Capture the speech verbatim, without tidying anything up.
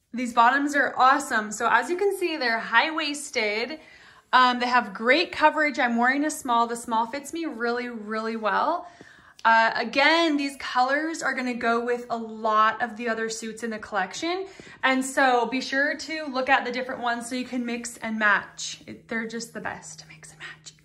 These bottoms are awesome. So as you can see, they're high-waisted. Um, they have great coverage. I'm wearing a small. The small fits me really, really well. Uh, again, these colors are gonna go with a lot of the other suits in the collection. And so be sure to look at the different ones so you can mix and match. It, they're just the best to mix and match.